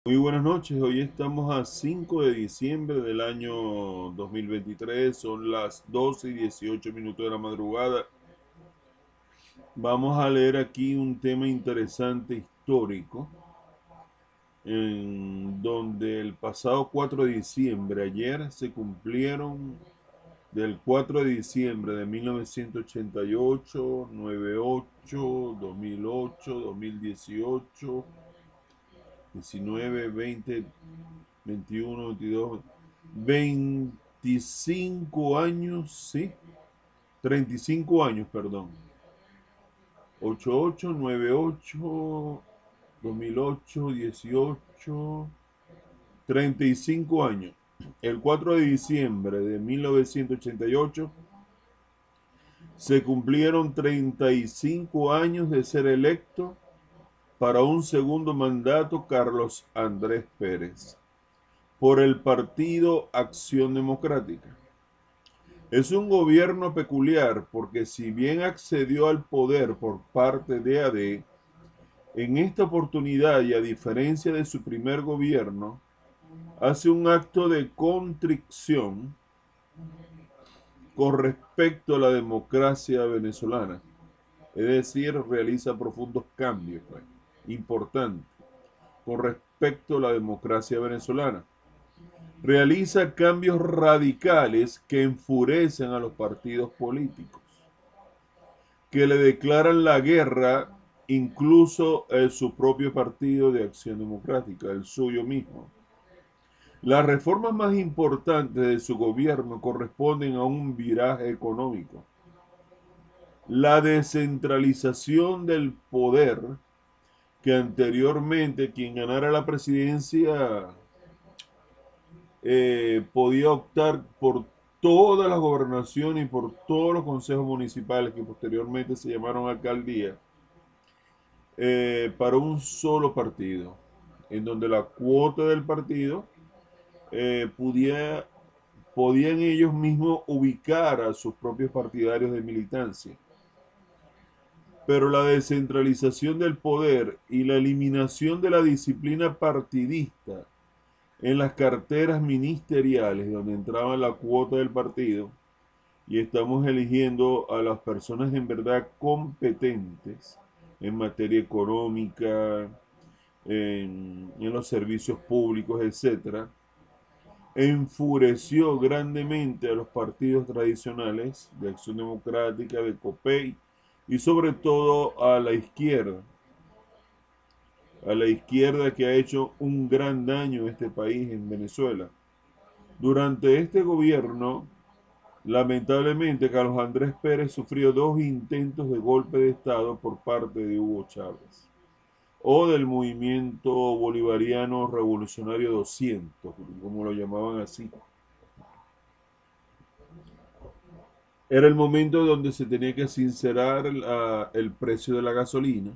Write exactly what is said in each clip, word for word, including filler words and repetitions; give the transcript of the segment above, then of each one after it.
Muy buenas noches, hoy estamos a cinco de diciembre del año dos mil veintitrés, son las doce y dieciocho minutos de la madrugada. Vamos a leer aquí un tema interesante histórico, en donde el pasado cuatro de diciembre, ayer se cumplieron del cuatro de diciembre de mil novecientos ochenta y ocho, noventa y ocho, dos mil ocho, dos mil dieciocho, diecinueve, veinte, veintiuno, veintidós, veinticinco años, sí, treinta y cinco años, perdón. ochenta y ocho, noventa y ocho, dos mil ocho, dieciocho, treinta y cinco años. El cuatro de diciembre de mil novecientos ochenta y ocho se cumplieron treinta y cinco años de ser electo para un segundo mandato Carlos Andrés Pérez por el Partido Acción Democrática. Es un gobierno peculiar porque si bien accedió al poder por parte de A D, en esta oportunidad y a diferencia de su primer gobierno, hace un acto de contrición con respecto a la democracia venezolana. Es decir, realiza profundos cambios, pues, importantes, con respecto a la democracia venezolana. Realiza cambios radicales que enfurecen a los partidos políticos, que le declaran la guerra incluso en su propio partido de Acción Democrática, el suyo mismo. Las reformas más importantes de su gobierno corresponden a un viraje económico. La descentralización del poder, que anteriormente quien ganara la presidencia eh, podía optar por todas las gobernaciones y por todos los consejos municipales que posteriormente se llamaron alcaldías, eh, para un solo partido, en donde la cuota del partido eh, pudiera, podían ellos mismos ubicar a sus propios partidarios de militancia. Pero la descentralización del poder y la eliminación de la disciplina partidista en las carteras ministeriales donde entraba la cuota del partido y estamos eligiendo a las personas en verdad competentes en materia económica, en, en los servicios públicos, etcétera, enfureció grandemente a los partidos tradicionales de Acción Democrática, de COPEI y sobre todo a la izquierda, a la izquierda que ha hecho un gran daño en este país, en Venezuela. Durante este gobierno, lamentablemente, Carlos Andrés Pérez sufrió dos intentos de golpe de Estado por parte de Hugo Chávez o del movimiento bolivariano revolucionario doscientos, como lo llamaban así. Era el momento donde se tenía que sincerar la, el precio de la gasolina.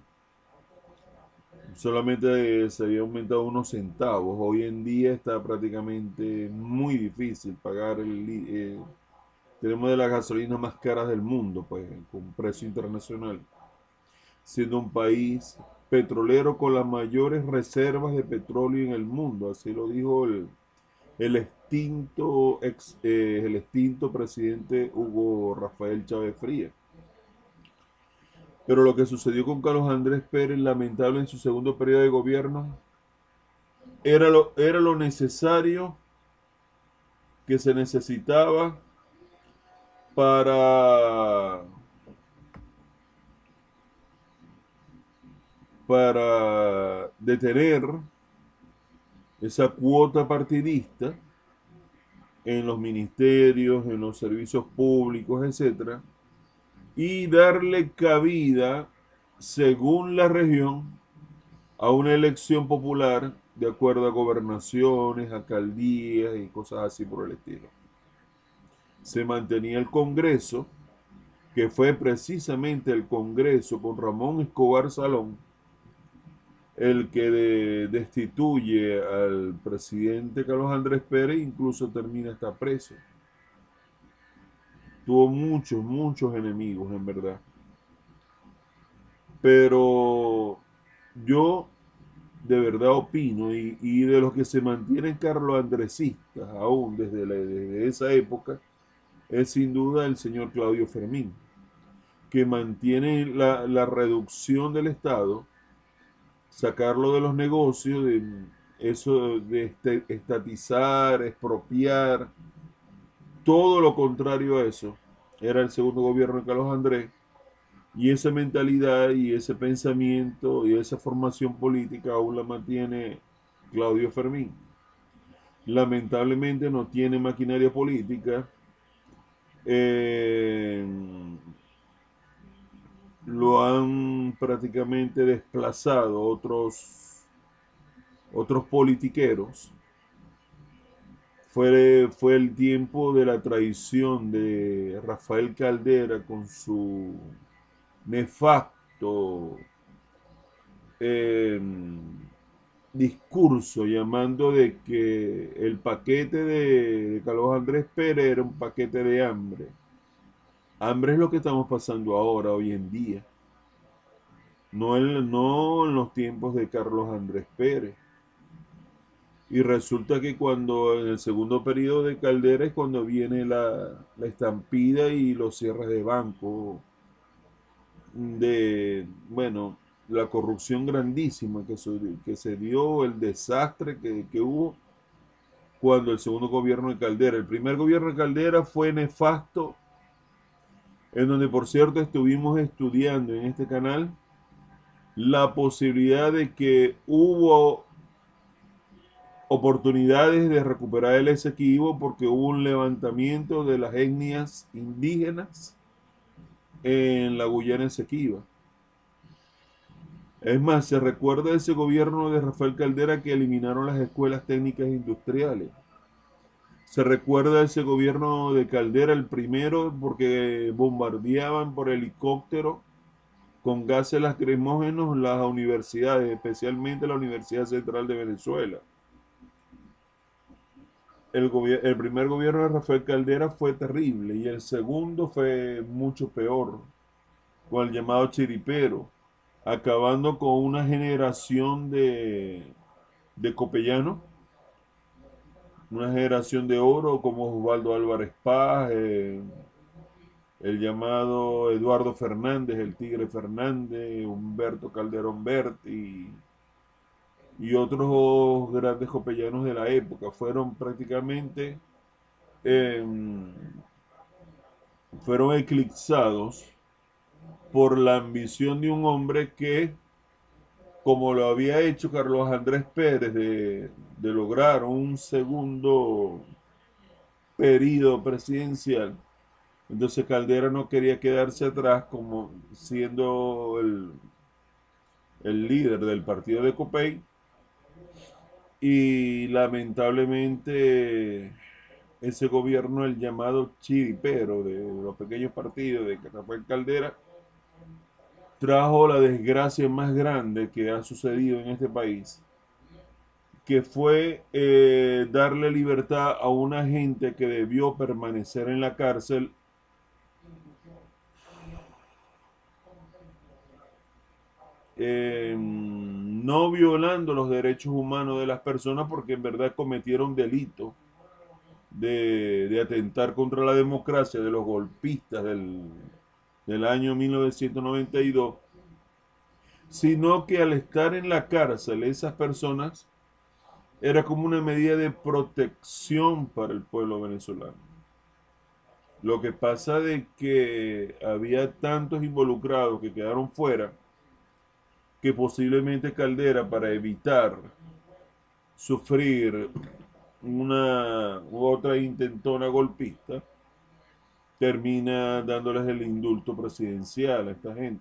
Solamente se había aumentado unos centavos. Hoy en día está prácticamente muy difícil pagar el, eh, tenemos de las gasolinas más caras del mundo, pues, con precio internacional, siendo un país petrolero con las mayores reservas de petróleo en el mundo, así lo dijo el, el extinto, ex, eh, el extinto presidente Hugo Rafael Chávez Frías. Pero lo que sucedió con Carlos Andrés Pérez, lamentable en su segundo periodo de gobierno, era lo, era lo necesario que se necesitaba para para detener esa cuota partidista en los ministerios, en los servicios públicos, etcétera, y darle cabida, según la región, a una elección popular de acuerdo a gobernaciones, alcaldías y cosas así por el estilo. Se mantenía el Congreso, que fue precisamente el Congreso con Ramón Escobar Salón, el que de, destituye al presidente Carlos Andrés Pérez, incluso termina hasta preso. Tuvo muchos, muchos enemigos, en verdad. Pero yo de verdad opino, y, y de los que se mantienen carloandresistas aún desde, la, desde esa época, es sin duda el señor Claudio Fermín, que mantiene la, la reducción del Estado, sacarlo de los negocios, de eso de este, estatizar, expropiar, todo lo contrario a eso. Era el segundo gobierno de Carlos Andrés, y esa mentalidad y ese pensamiento y esa formación política aún la mantiene Claudio Fermín. Lamentablemente no tiene maquinaria política. Eh, lo han prácticamente desplazado otros, otros politiqueros. Fue, fue el tiempo de la traición de Rafael Caldera con su nefasto eh, discurso llamando de que el paquete de, de Carlos Andrés Pérez era un paquete de hambre. Hambre es lo que estamos pasando ahora, hoy en día. No en, no en los tiempos de Carlos Andrés Pérez. Y resulta que cuando en el segundo periodo de Caldera es cuando viene la, la estampida y los cierres de banco, de, bueno, la corrupción grandísima que se, que se dio, el desastre que, que hubo cuando el segundo gobierno de Caldera. El primer gobierno de Caldera fue nefasto, en donde por cierto estuvimos estudiando en este canal la posibilidad de que hubo oportunidades de recuperar el Esequibo porque hubo un levantamiento de las etnias indígenas en la Guyana Esequiba. Es más, se recuerda ese gobierno de Rafael Caldera que eliminaron las escuelas técnicas industriales. Se recuerda ese gobierno de Caldera, el primero, porque bombardeaban por helicóptero con gases lacrimógenos las universidades, especialmente la Universidad Central de Venezuela. El, el primer gobierno de Rafael Caldera fue terrible y el segundo fue mucho peor, con el llamado chiripero, acabando con una generación de, de copellanos, una generación de oro como Osvaldo Álvarez Paz, eh, el llamado Eduardo Fernández, el Tigre Fernández, Humberto Calderón Berti y otros grandes copellanos de la época. Fueron prácticamente eh, fueron eclipsados por la ambición de un hombre que, como lo había hecho Carlos Andrés Pérez, de, de lograr un segundo periodo presidencial. Entonces Caldera no quería quedarse atrás como siendo el, el líder del partido de Copey, y lamentablemente ese gobierno, el llamado chiripero de los pequeños partidos de Rafael Caldera, trajo la desgracia más grande que ha sucedido en este país, que fue eh, darle libertad a una gente que debió permanecer en la cárcel eh, no violando los derechos humanos de las personas, porque en verdad cometieron delito de, de atentar contra la democracia de los golpistas del, del año mil novecientos noventa y dos, sino que al estar en la cárcel esas personas era como una medida de protección para el pueblo venezolano. Lo que pasa de que había tantos involucrados que quedaron fuera, que posiblemente Caldera, para evitar sufrir una u otra intentona golpista, termina dándoles el indulto presidencial a esta gente.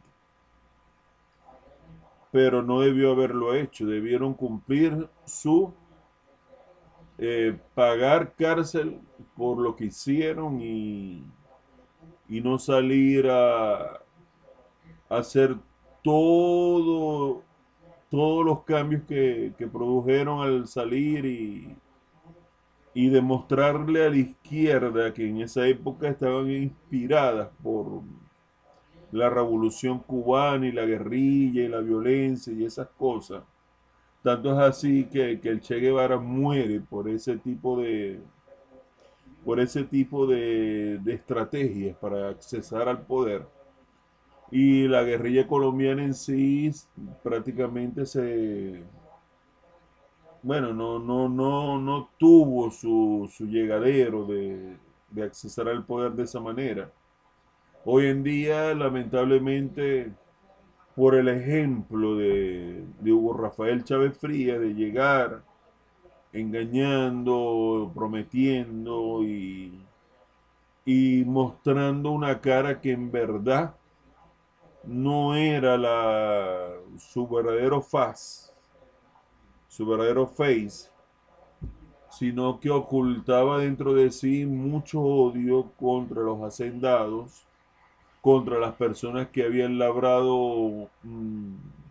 Pero no debió haberlo hecho, debieron cumplir su eh, pagar cárcel por lo que hicieron, y, y no salir a, a hacer todo, todos los cambios que, que produjeron al salir, y, y demostrarle a la izquierda, que en esa época estaban inspiradas por la revolución cubana y la guerrilla y la violencia y esas cosas, Tanto es así que, que el Che Guevara muere por ese tipo de, por ese tipo de, de estrategias para accesar al poder. Y la guerrilla colombiana en sí prácticamente se, bueno, no, no, no, no tuvo su, su llegadero de, de accesar al poder de esa manera. Hoy en día, lamentablemente, por el ejemplo de, de Hugo Rafael Chávez Frías, de llegar engañando, prometiendo y, y mostrando una cara que en verdad no era la, su verdadero faz, su verdadero face, sino que ocultaba dentro de sí mucho odio contra los hacendados, contra las personas que habían labrado mmm,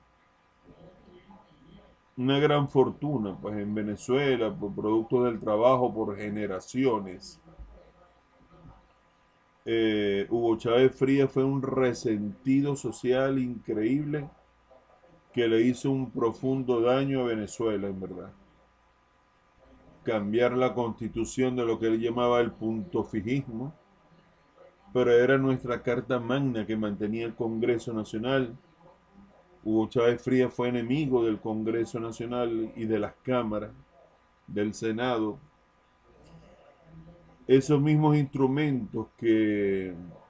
una gran fortuna pues en Venezuela por producto del trabajo por generaciones. Eh, Hugo Chávez Frías fue un resentido social increíble que le hizo un profundo daño a Venezuela, en verdad. Cambiar la constitución de lo que él llamaba el punto fijismo, pero era nuestra carta magna que mantenía el Congreso Nacional. Hugo Chávez Frías fue enemigo del Congreso Nacional y de las cámaras, del Senado. Esos mismos instrumentos que,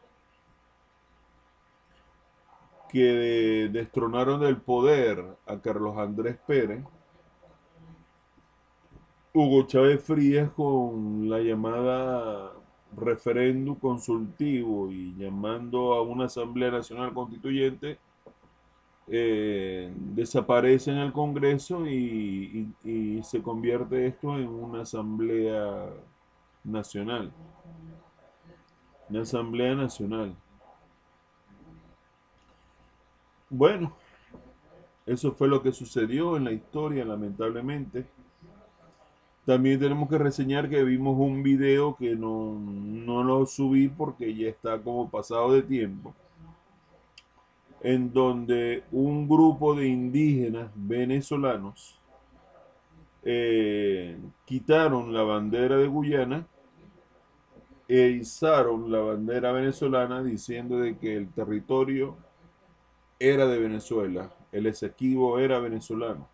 que destronaron del poder a Carlos Andrés Pérez, Hugo Chávez Frías con la llamada referéndum consultivo y llamando a una Asamblea Nacional Constituyente, eh, desaparece en el Congreso y, y, y se convierte esto en una Asamblea Nacional. Una Asamblea Nacional. Bueno, eso fue lo que sucedió en la historia, lamentablemente. También tenemos que reseñar que vimos un video que no, no lo subí porque ya está como pasado de tiempo, en donde un grupo de indígenas venezolanos eh, quitaron la bandera de Guyana e izaron la bandera venezolana diciendo de que el territorio era de Venezuela, el Esequibo era venezolano.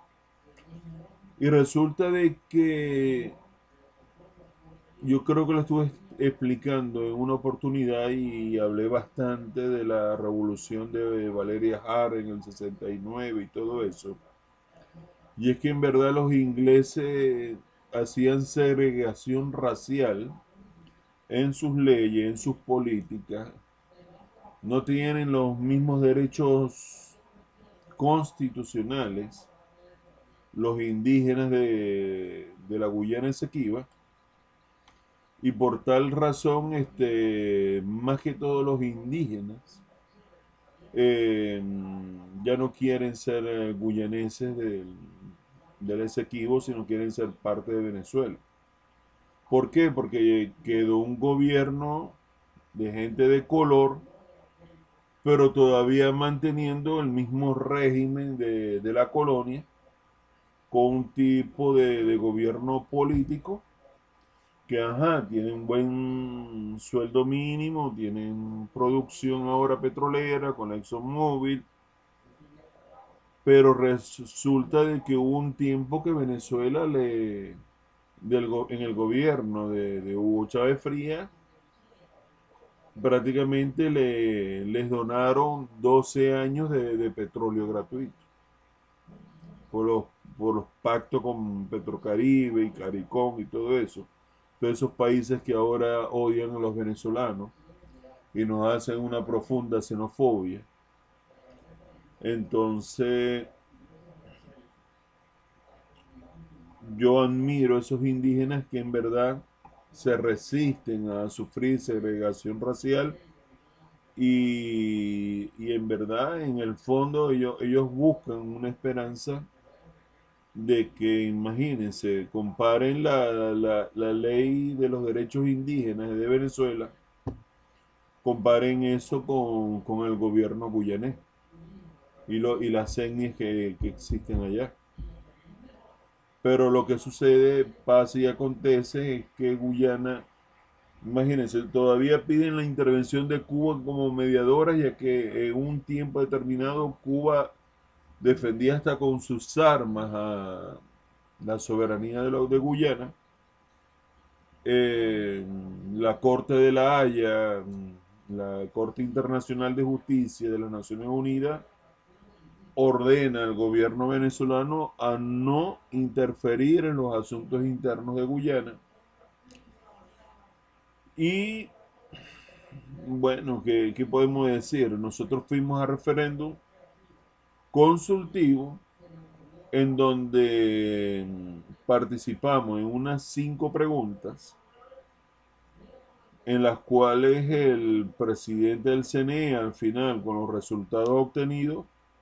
Y resulta de que yo creo que lo estuve explicando en una oportunidad y hablé bastante de la revolución de Valeria Hart en el sesenta y nueve y todo eso. Y es que en verdad los ingleses hacían segregación racial en sus leyes, en sus políticas. No tienen los mismos derechos constitucionales los indígenas de, de la Guyana Esequiba. Y por tal razón, este, más que todos los indígenas eh, ya no quieren ser eh, guyaneses del, del Esequibo, sino quieren ser parte de Venezuela. ¿Por qué? Porque quedó un gobierno de gente de color, pero todavía manteniendo el mismo régimen de, de la colonia, con un tipo de, de gobierno político que, ajá, tienen buen sueldo mínimo, tienen producción ahora petrolera con la ExxonMobil, pero resulta de que hubo un tiempo que Venezuela le, del, en el gobierno de, de Hugo Chávez Frías, prácticamente le, les donaron doce años de, de petróleo gratuito por los, por los pactos con Petrocaribe y Caricom y todo eso. Todos esos países que ahora odian a los venezolanos y nos hacen una profunda xenofobia. Entonces, yo admiro a esos indígenas que en verdad se resisten a sufrir segregación racial y, y en verdad, en el fondo, ellos, ellos buscan una esperanza de que, imagínense, comparen la, la, la ley de los derechos indígenas de Venezuela, comparen eso con, con el gobierno guyanés y, lo, y las etnias que, que existen allá. Pero lo que sucede, pasa y acontece es que Guyana, imagínense, todavía piden la intervención de Cuba como mediadora, ya que en un tiempo determinado Cuba defendía hasta con sus armas a la soberanía de, lo, de Guyana. Eh, la Corte de la Haya, la Corte Internacional de Justicia de las Naciones Unidas, ordena al gobierno venezolano a no interferir en los asuntos internos de Guyana. Y bueno, ¿qué, qué podemos decir? Nosotros fuimos a referéndum consultivo en donde participamos en unas cinco preguntas en las cuales el presidente del C N E al final, con los resultados obtenidos,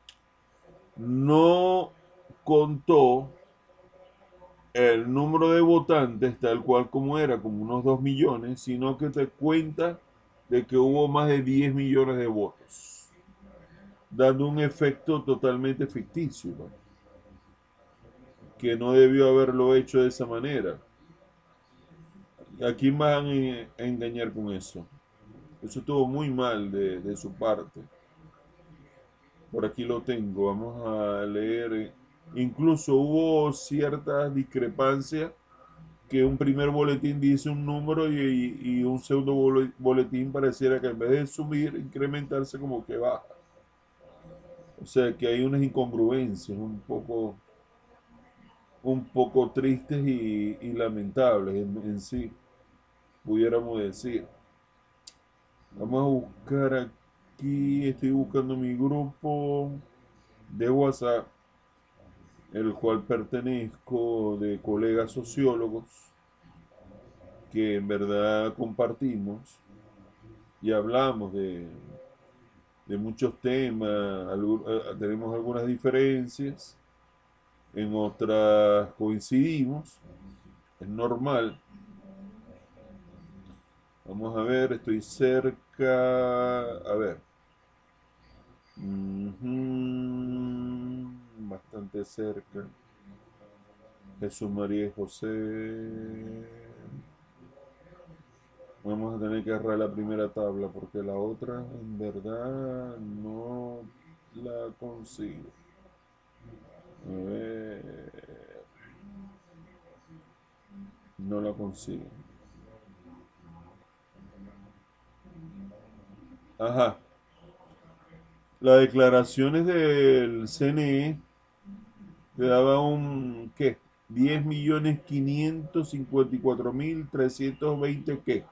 no contó el número de votantes tal cual como era, como unos dos millones, sino que te cuenta de que hubo más de diez millones de votos, dando un efecto totalmente ficticio, ¿no? Que no debió haberlo hecho de esa manera. ¿A quién van a engañar con eso? Eso estuvo muy mal de, de su parte. Por aquí lo tengo, vamos a leer. Incluso hubo ciertas discrepancias que un primer boletín dice un número y, y un segundo boletín pareciera que en vez de subir, incrementarse como que baja. O sea que hay unas incongruencias un poco, un poco tristes y, y lamentables en, en sí, pudiéramos decir. Vamos a buscar aquí, estoy buscando mi grupo de WhatsApp, el cual pertenezco, de colegas sociólogos que en verdad compartimos y hablamos de, de muchos temas, algu- eh, tenemos algunas diferencias, en otras coincidimos, es normal. Vamos a ver, estoy cerca, a ver, ujú, bastante cerca. Jesús María y José. Vamos a tener que agarrar la primera tabla porque la otra en verdad no la consigo. A ver, no la consigo. Ajá. Las declaraciones del C N E te daba un, ¿qué? Diez millones quinientos cincuenta y cuatro mil trescientos veinte, ¿qué?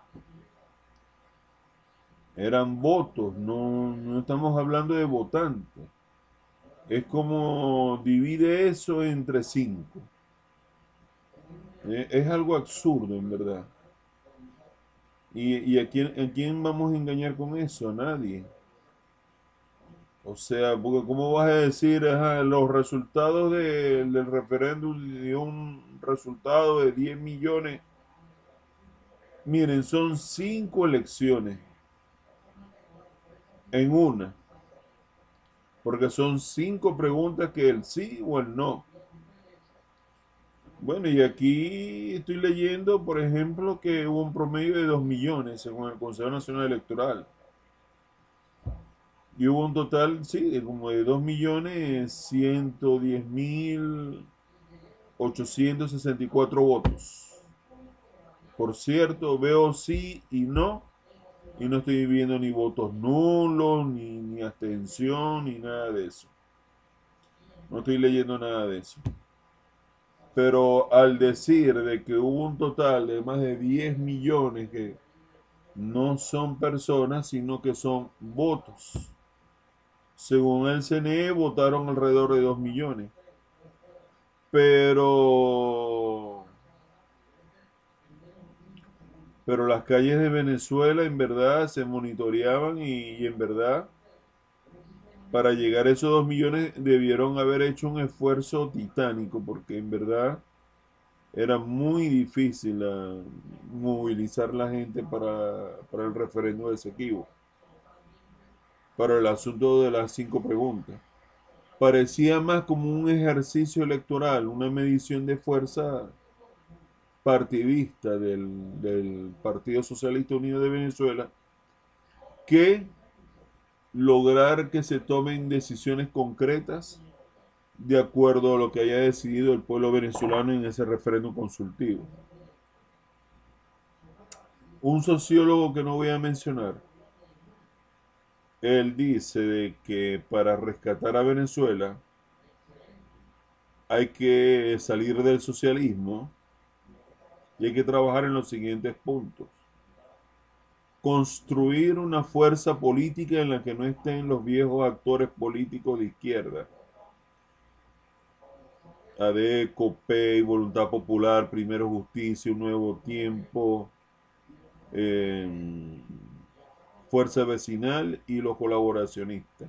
Eran votos, no, no estamos hablando de votantes. Es como divide eso entre cinco. Eh, es algo absurdo, en verdad. ¿Y, y a, quién, a quién vamos a engañar con eso? A nadie. O sea, porque ¿cómo vas a decir, ajá, los resultados de- del referéndum de un resultado de diez millones? Miren, son cinco elecciones en una, porque son cinco preguntas que el sí o el no. Bueno, y aquí estoy leyendo, por ejemplo, que hubo un promedio de dos millones según el Consejo Nacional Electoral. Y hubo un total, sí, de como de dos millones ciento diez mil ochocientos sesenta y cuatro votos. Por cierto, veo sí y no, y no estoy viendo ni votos nulos, ni, ni abstención, ni nada de eso. No estoy leyendo nada de eso. Pero al decir de que hubo un total de más de diez millones que no son personas, sino que son votos. Según el C N E, votaron alrededor de dos millones. Pero, pero las calles de Venezuela en verdad se monitoreaban y, y en verdad para llegar a esos dos millones debieron haber hecho un esfuerzo titánico porque en verdad era muy difícil uh, movilizar la gente para, para el referéndum de Esequibo, para el asunto de las cinco preguntas. parecía más como un ejercicio electoral, una medición de fuerza partidista del, del Partido Socialista Unido de Venezuela, que lograr que se tomen decisiones concretas de acuerdo a lo que haya decidido el pueblo venezolano en ese referéndum consultivo. Un sociólogo que no voy a mencionar, él dice de que para rescatar a Venezuela hay que salir del socialismo y hay que trabajar en los siguientes puntos. Construir una fuerza política en la que no estén los viejos actores políticos de izquierda. ADECO, P E I, Voluntad Popular, Primero Justicia, Un Nuevo Tiempo, eh, Fuerza Vecinal y los colaboracionistas.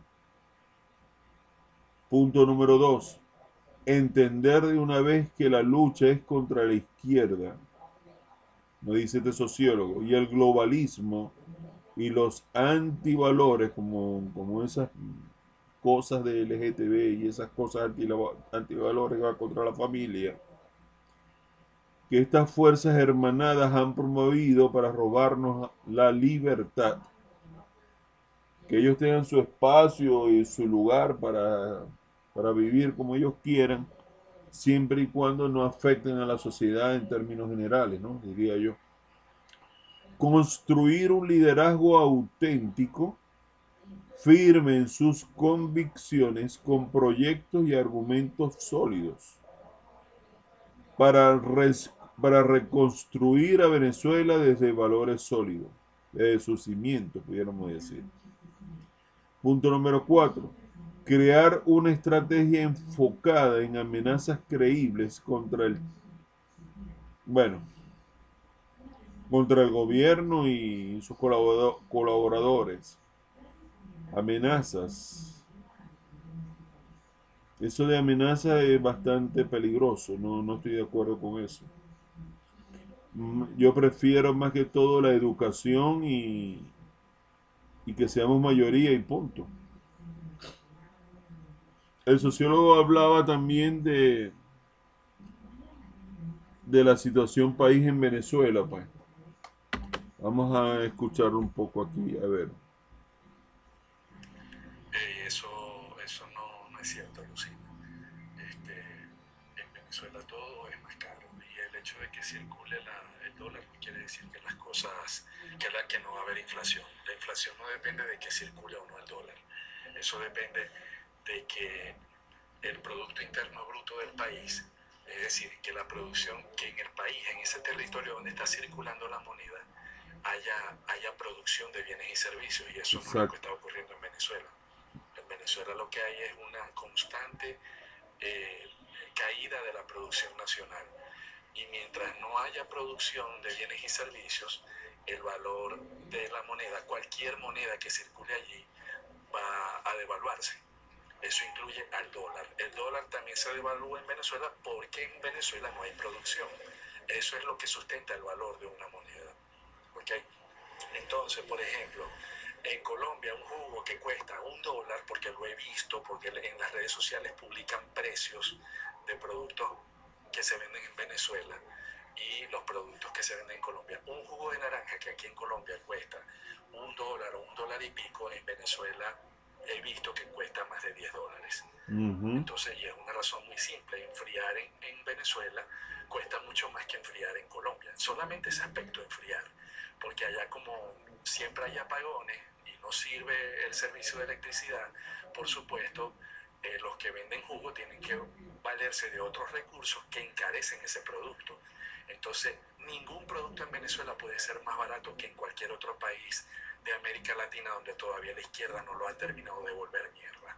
Punto número dos. Entender de una vez que la lucha es contra la izquierda, nos dice este sociólogo, y el globalismo y los antivalores, como, como esas cosas de L G T B y esas cosas antivalores que van contra la familia, que estas fuerzas hermanadas han promovido para robarnos la libertad. Que ellos tengan su espacio y su lugar para, para vivir como ellos quieran, siempre y cuando no afecten a la sociedad en términos generales, ¿no? Diría yo. Construir un liderazgo auténtico, firme en sus convicciones, con proyectos y argumentos sólidos, para, res, para reconstruir a Venezuela desde valores sólidos, desde sus cimientos, pudiéramos decir. Punto número cuatro. Crear una estrategia enfocada en amenazas creíbles contra el, bueno, contra el gobierno y sus colaboradores. Amenazas. Eso de amenaza es bastante peligroso, no, no estoy de acuerdo con eso. Yo prefiero más que todo la educación y, y que seamos mayoría y punto. El sociólogo hablaba también de, de la situación país en Venezuela, pues. Vamos a escuchar un poco aquí, a ver. Eh, eso, eso no, no es cierto, Lucina. Este, en Venezuela todo es más caro y el hecho de que circule la, el dólar no quiere decir que las cosas, que, la, que no va a haber inflación. La inflación no depende de que circule o no el dólar. Eso depende de que el Producto Interno Bruto del país, es decir, que la producción, que en el país, en ese territorio donde está circulando la moneda, haya, haya producción de bienes y servicios, y eso Exacto. No es lo que está ocurriendo en Venezuela. En Venezuela lo que hay es una constante eh, caída de la producción nacional, y mientras no haya producción de bienes y servicios, el valor de la moneda, cualquier moneda que circule allí, va a devaluarse. Eso incluye al dólar. El dólar también se devalúa en Venezuela porque en Venezuela no hay producción. Eso es lo que sustenta el valor de una moneda. ¿Okay? Entonces, por ejemplo, en Colombia un jugo que cuesta un dólar, porque lo he visto, porque en las redes sociales publican precios de productos que se venden en Venezuela y los productos que se venden en Colombia. Un jugo de naranja que aquí en Colombia cuesta un dólar o un dólar y pico, en Venezuela he visto que cuesta más de diez dólares. Uh-huh. Entonces, y es una razón muy simple, enfriar en, en Venezuela cuesta mucho más que enfriar en Colombia. Solamente ese aspecto, enfriar, porque allá como siempre hay apagones y no sirve el servicio de electricidad, por supuesto, eh, los que venden jugo tienen que valerse de otros recursos que encarecen ese producto. Entonces, ningún producto en Venezuela puede ser más barato que en cualquier otro país de América Latina donde todavía la izquierda no lo ha terminado de volver mierda.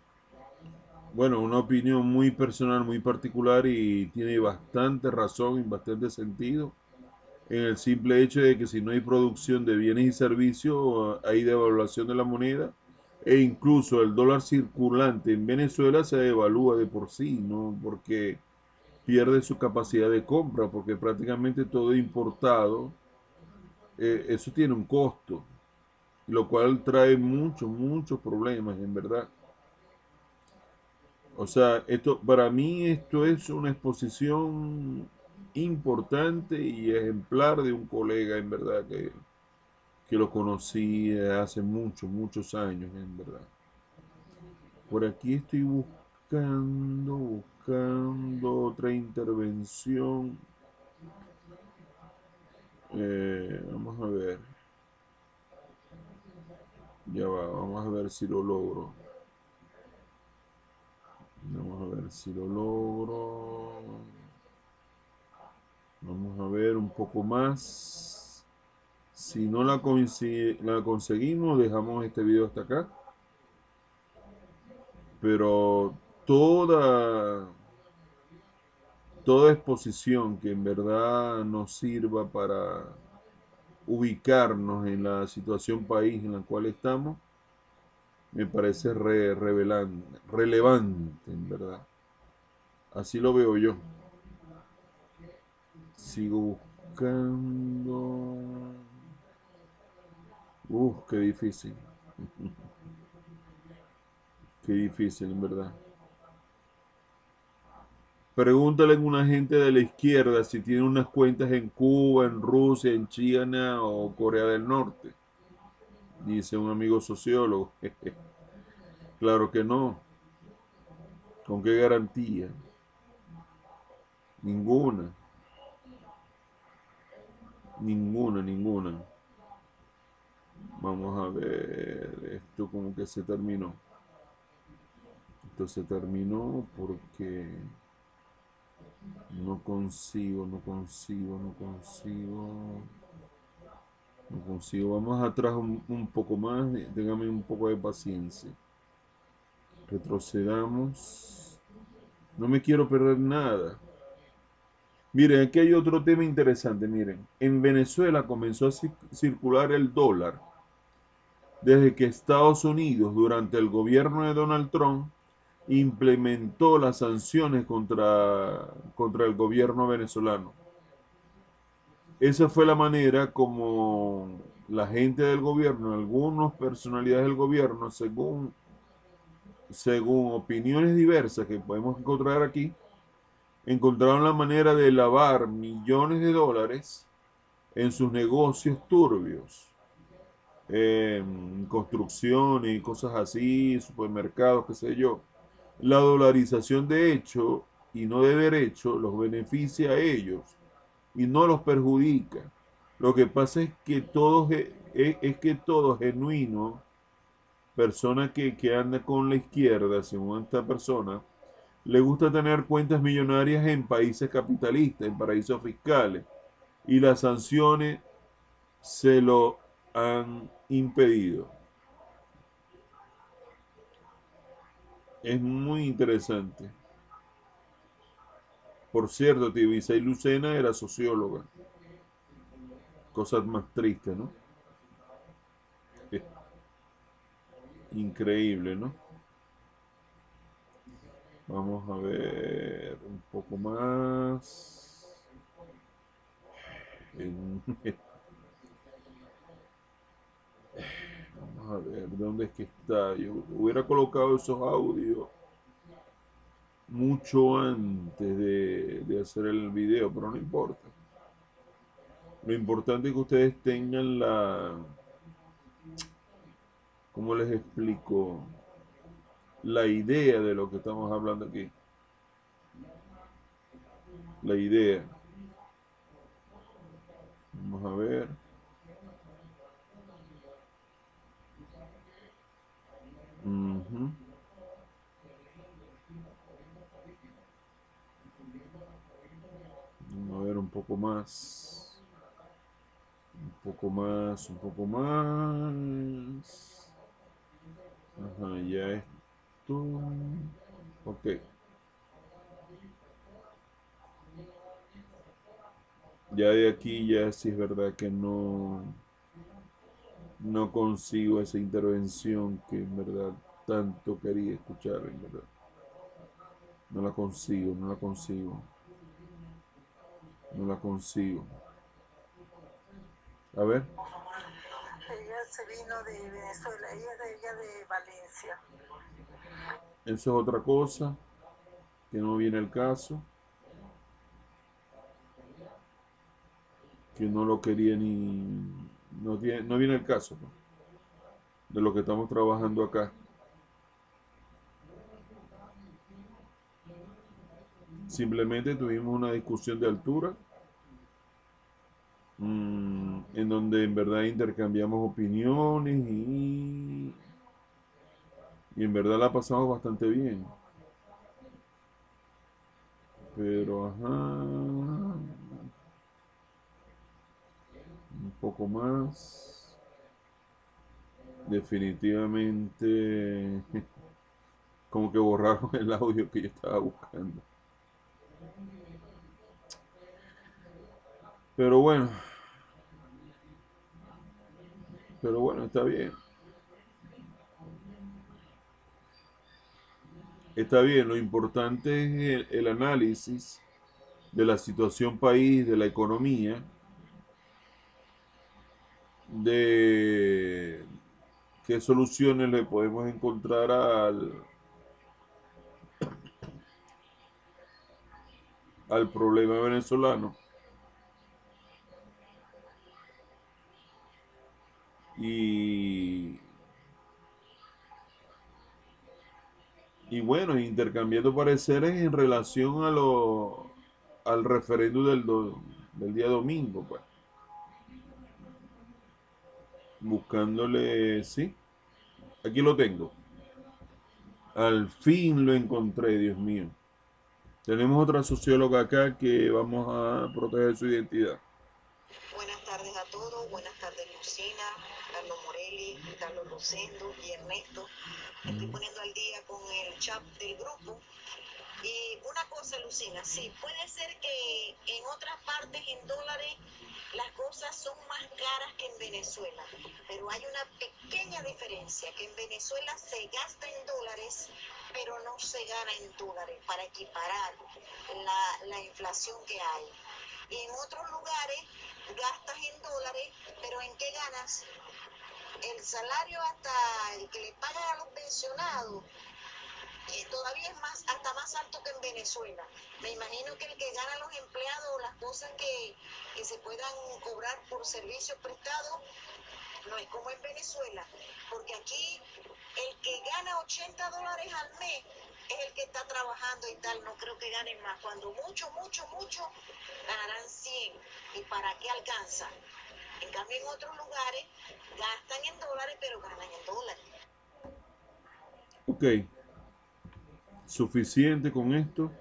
Bueno, una opinión muy personal, muy particular, y tiene bastante razón y bastante sentido en el simple hecho de que si no hay producción de bienes y servicios, hay devaluación de la moneda, e incluso el dólar circulante en Venezuela se devalúa de por sí, ¿no? Porque pierde su capacidad de compra, porque prácticamente todo importado, eh, eso tiene un costo, lo cual trae muchos, muchos problemas, en verdad. O sea, esto, para mí esto es una exposición importante y ejemplar de un colega, en verdad, que, que lo conocí hace muchos, muchos años, en verdad. Por aquí estoy buscando, buscando otra intervención. Eh, vamos a ver. Ya va, vamos a ver si lo logro. Vamos a ver si lo logro. Vamos a ver un poco más. Si no la, la conseguimos, dejamos este video hasta acá. Pero toda, toda exposición que en verdad nos sirva para ubicarnos en la situación país en la cual estamos, me parece re, revelan- relevante, en verdad. Así lo veo yo. Sigo buscando. Uf, qué difícil. Qué difícil, en verdad. Pregúntale a una gente de la izquierda si tiene unas cuentas en Cuba, en Rusia, en China o Corea del Norte. Dice un amigo sociólogo. Claro que no. ¿Con qué garantía? Ninguna. Ninguna, ninguna. Vamos a ver. Esto como que se terminó. Esto se terminó porque no consigo, no consigo, no consigo. No consigo. Vamos atrás un, un poco más. Téngame un poco de paciencia. Retrocedamos. No me quiero perder nada. Miren, aquí hay otro tema interesante. Miren, en Venezuela comenzó a circular el dólar desde que Estados Unidos, durante el gobierno de Donald Trump, implementó las sanciones contra, contra el gobierno venezolano. Esa fue la manera como la gente del gobierno, algunas personalidades del gobierno, según, según opiniones diversas que podemos encontrar aquí, encontraron la manera de lavar millones de dólares en sus negocios turbios, eh, construcciones y cosas así, supermercados, qué sé yo. La dolarización de hecho y no de derecho los beneficia a ellos y no los perjudica. Lo que pasa es que todo es, es que todo genuino, persona que, que anda con la izquierda, según esta persona, le gusta tener cuentas millonarias en países capitalistas, en paraísos fiscales, y las sanciones se lo han impedido. Es muy interesante. Por cierto, Tibisay Lucena era socióloga. Cosas más tristes, ¿no? Es increíble, ¿no? Vamos a ver un poco más. En- Vamos a ver, ¿dónde es que está? Yo hubiera colocado esos audios mucho antes de, de hacer el video, pero no importa. Lo importante es que ustedes tengan la, ¿cómo les explico? La idea de lo que estamos hablando aquí. La idea. Vamos a ver. Ujú. Vamos a ver un poco más. Un poco más, un poco más. Ajá, ya esto. Ok. Ya de aquí ya sí es verdad que no, no consigo esa intervención que en verdad tanto quería escuchar, en verdad. No la consigo, no la consigo, no la consigo. A ver, Ella se vino de Venezuela, ella es de ella de Valencia. eso es otra cosa. que no viene al caso, que no lo quería ni, no, tiene, no viene al caso, pues, de lo que estamos trabajando acá. Simplemente tuvimos una discusión de altura, mmm, en donde en verdad intercambiamos opiniones y, y en verdad la pasamos bastante bien. Pero, ajá, un poco más. Definitivamente, como que borraron el audio que yo estaba buscando. Pero bueno, pero bueno, está bien. Está bien, lo importante es el, el análisis de la situación país, de la economía, de qué soluciones le podemos encontrar al, al problema venezolano. Y, y bueno, intercambiando pareceres en relación a lo, al referéndum del, do- del día domingo, pues. Buscándole, sí, aquí lo tengo. Al fin lo encontré, Dios mío. Tenemos otra socióloga acá que vamos a proteger su identidad. Buenas tardes a todos, buenas tardes Lucina, Carlos Morelli, Carlos Rosendo y Ernesto. Me estoy poniendo al día con el chat del grupo. Y una cosa, Lucina, sí, puede ser que en otras partes en dólares las cosas son más caras que en Venezuela, pero hay una pequeña diferencia, que en Venezuela se gasta en dólares, pero no se gana en dólares para equiparar la, la inflación que hay. Y en otros lugares gastas en dólares, pero ¿en qué ganas? El salario hasta el que le pagan a los pensionados eh, todavía es más, hasta más alto que en Venezuela. Me imagino que el que gana los empleados, las cosas que, que se puedan cobrar por servicios prestados, no es como en Venezuela, porque aquí el que gana ochenta dólares al mes es el que está trabajando y tal, no creo que ganen más. Cuando mucho, mucho, mucho, ganarán cien. ¿Y para qué alcanza? En cambio, en otros lugares gastan en dólares, pero ganan en dólares. Ok, suficiente con esto.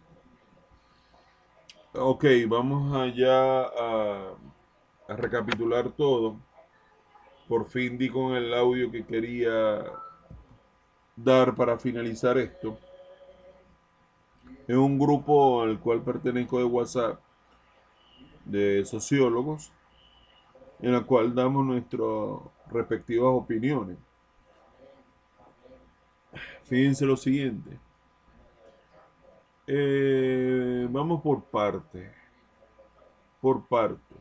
Ok, vamos allá a, a recapitular todo. Por fin di con el audio que quería dar para finalizar esto. Es un grupo al cual pertenezco de WhatsApp de sociólogos, en la cual damos nuestras respectivas opiniones. Fíjense lo siguiente. Eh, vamos por parte. Por parte.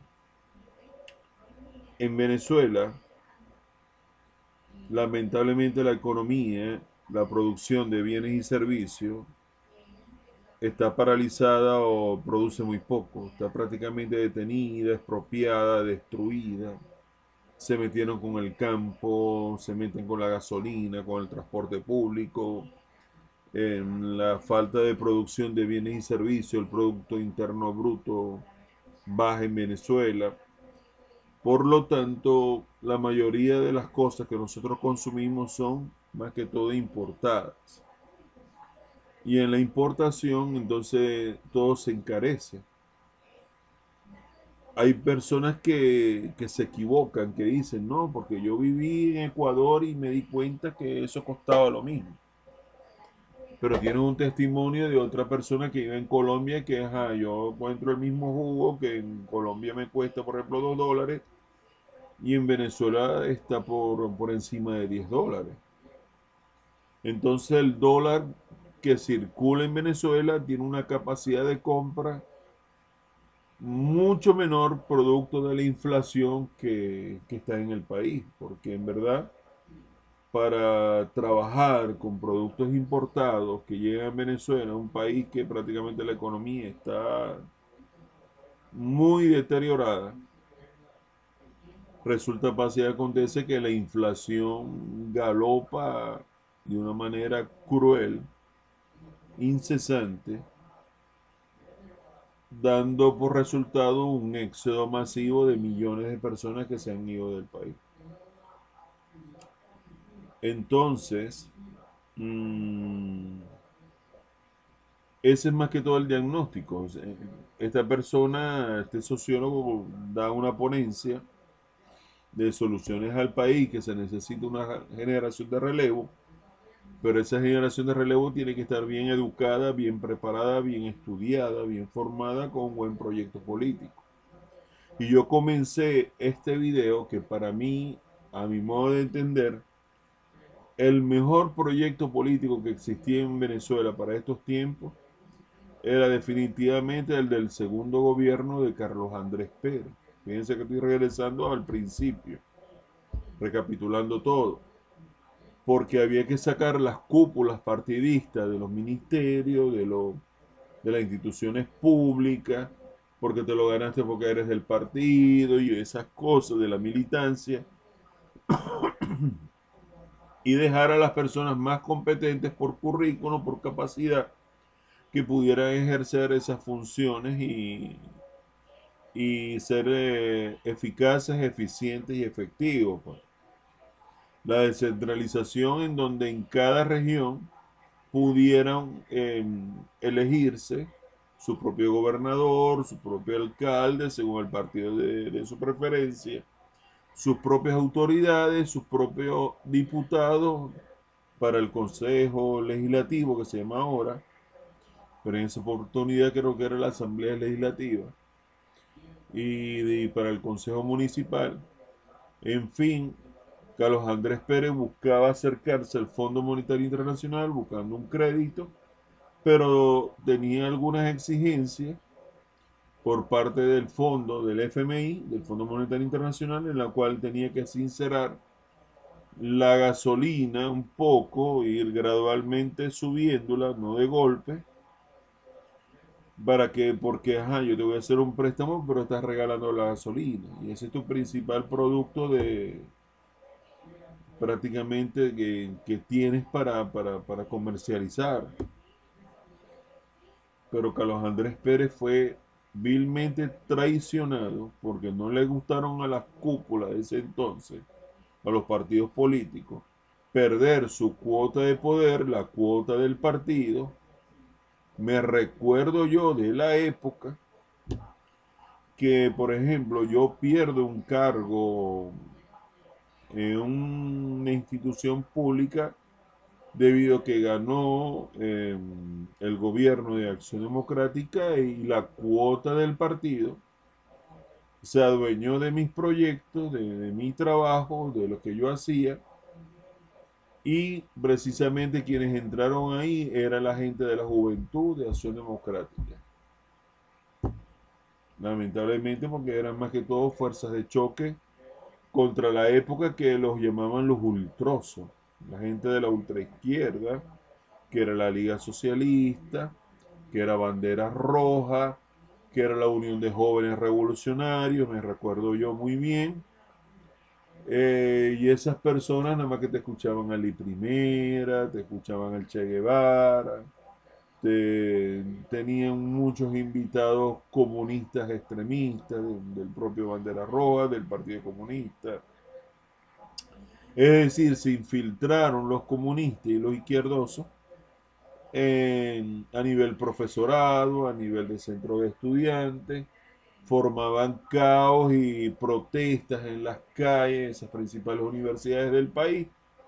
En Venezuela, lamentablemente la economía, la producción de bienes y servicios está paralizada o produce muy poco. Está prácticamente detenida, expropiada, destruida. Se metieron con el campo, se meten con la gasolina, con el transporte público, en la falta de producción de bienes y servicios, el Producto Interno Bruto baja en Venezuela. Por lo tanto, la mayoría de las cosas que nosotros consumimos son más que todo importadas. Y en la importación, entonces, todo se encarece. Hay personas que, que se equivocan, que dicen, no, porque yo viví en Ecuador y me di cuenta que eso costaba lo mismo. Pero tienen un testimonio de otra persona que vive en Colombia que, ajá, yo encuentro el mismo jugo que en Colombia me cuesta, por ejemplo, dos dólares y en Venezuela está por, por encima de diez dólares. Entonces el dólar que circula en Venezuela tiene una capacidad de compra mucho menor producto de la inflación que, que está en el país, porque en verdad para trabajar con productos importados que llegan a Venezuela, un país que prácticamente la economía está muy deteriorada, resulta pasa y acontece que la inflación galopa de una manera cruel, incesante, dando por resultado un éxodo masivo de millones de personas que se han ido del país. Entonces, mmm, ese es más que todo el diagnóstico. Esta persona, este sociólogo, da una ponencia de soluciones al país, que se necesita una generación de relevo, pero esa generación de relevo tiene que estar bien educada, bien preparada, bien estudiada, bien formada, con un buen proyecto político. Y yo comencé este video que para mí, a mi modo de entender, el mejor proyecto político que existía en Venezuela para estos tiempos era definitivamente el del segundo gobierno de Carlos Andrés Pérez. Fíjense que estoy regresando al principio, recapitulando todo, porque había que sacar las cúpulas partidistas de los ministerios, de, lo, de las instituciones públicas, porque te lo ganaste porque eres del partido y esas cosas de la militancia, y dejar a las personas más competentes por currículo, por capacidad, que pudieran ejercer esas funciones y, y ser eh, eficaces, eficientes y efectivos, pues. La descentralización, en donde en cada región pudieran eh, elegirse su propio gobernador, su propio alcalde, según el partido de, de su preferencia, sus propias autoridades, sus propios diputados para el Consejo Legislativo, que se llama ahora, pero en esa oportunidad creo que era la Asamblea Legislativa, y, y para el Consejo Municipal. En fin, Carlos Andrés Pérez buscaba acercarse al Fondo Monetario Internacional buscando un crédito, pero tenía algunas exigencias por parte del fondo, del F M I, del Fondo Monetario Internacional, en la cual tenía que sincerar la gasolina un poco, ir gradualmente subiéndola, no de golpe, para que, porque, ajá, yo te voy a hacer un préstamo, pero estás regalando la gasolina, y ese es tu principal producto de prácticamente que, que tienes para, para, para comercializar. Pero Carlos Andrés Pérez fue vilmente traicionado porque no le gustaron a las cúpulas de ese entonces, a los partidos políticos, perder su cuota de poder, la cuota del partido. Me recuerdo yo de la época que, por ejemplo, yo pierdo un cargo en una institución pública debido a que ganó eh, el gobierno de Acción Democrática, y la cuota del partido se adueñó de mis proyectos, de, de mi trabajo, de lo que yo hacía, y precisamente quienes entraron ahí era la gente de la juventud de Acción Democrática. Lamentablemente, porque eran más que todo fuerzas de choque contra la época que los llamaban los ultrosos, la gente de la ultraizquierda, que era la Liga Socialista, que era Bandera Roja, que era la Unión de Jóvenes Revolucionarios, me recuerdo yo muy bien. Eh, y esas personas nada más que te escuchaban a Lee Primera, te escuchaban al Che Guevara, te, tenían muchos invitados comunistas extremistas, de, del propio Bandera Roja, del Partido Comunista. Es decir, se infiltraron los comunistas y los izquierdosos en, a nivel profesorado, a nivel de centro de estudiantes, formaban caos y protestas en las calles, esas principales universidades del país,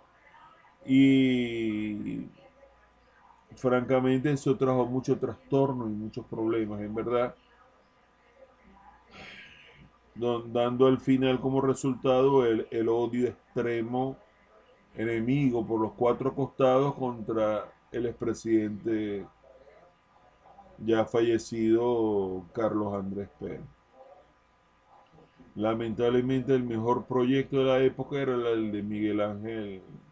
y francamente eso trajo mucho trastorno y muchos problemas, en verdad, dando al final como resultado el, el odio extremo, enemigo por los cuatro costados contra el expresidente ya fallecido Carlos Andrés Pérez. Lamentablemente el mejor proyecto de la época era el de Miguel Ángel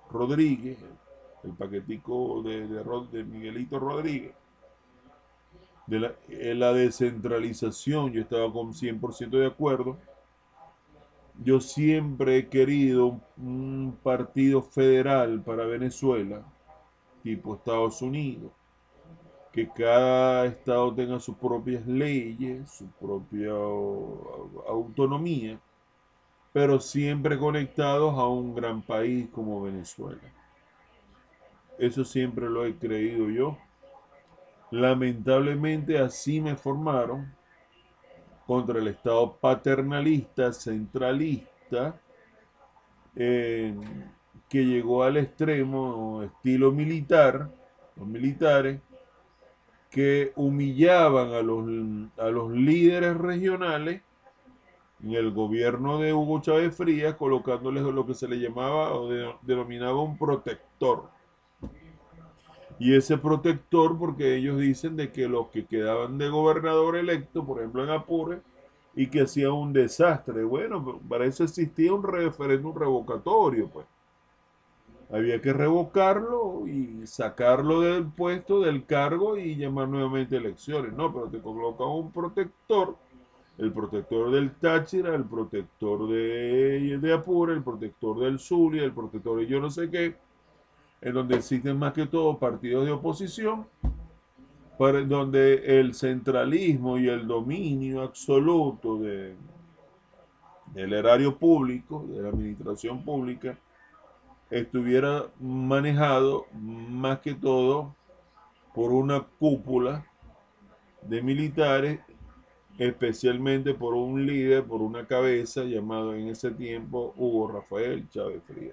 Rodríguez, el paquetico de, de, de Miguelito Rodríguez, de la, la descentralización, yo estaba con cien por ciento de acuerdo. Yo siempre he querido un partido federal para Venezuela, tipo Estados Unidos, que cada estado tenga sus propias leyes, su propia autonomía, pero siempre conectados a un gran país como Venezuela. Eso siempre lo he creído yo. Lamentablemente así me formaron contra el Estado paternalista, centralista, eh, que llegó al extremo estilo militar, los militares, que humillaban a los, a los líderes regionales en el gobierno de Hugo Chávez Frías, colocándoles lo que se le llamaba o de, denominaba un protector. Y ese protector, porque ellos dicen de que los que quedaban de gobernador electo, por ejemplo en Apure, y que hacía un desastre. Bueno, para eso existía un referéndum revocatorio, pues. Había que revocarlo y sacarlo del puesto, del cargo y llamar nuevamente elecciones. No, pero te colocan un protector, el protector del Táchira, el protector de, de Apure, el protector del Zulia, el protector de yo no sé qué, en donde existen más que todo partidos de oposición, para, donde el centralismo y el dominio absoluto de, del erario público, de la administración pública, estuviera manejado más que todo por una cúpula de militares, especialmente por un líder, por una cabeza llamado en ese tiempo Hugo Rafael Chávez Frías.